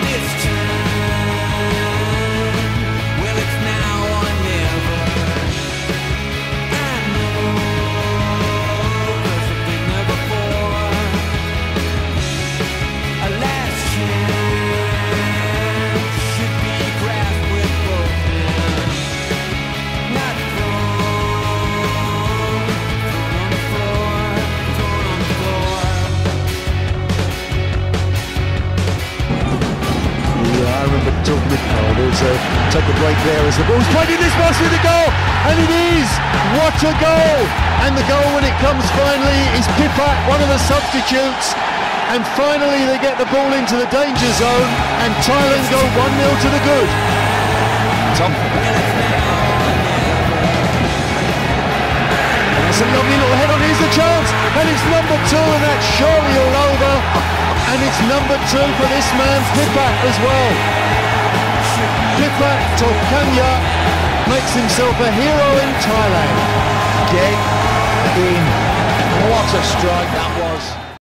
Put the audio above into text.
Take a break there as the ball's played in this pass through the goal, and it is! What a goal! And the goal, when it comes finally, is Pippa, one of the substitutes, and finally they get the ball into the danger zone, and Thailand go 1-0 to the good. Tom. That's a lovely little head on, here's the chance, and it's number 2, and that's surely all over, and it's number 2 for this man, Pippa, as well. Pippa Tokanya makes himself a hero in Thailand. Get in. What a strike that was.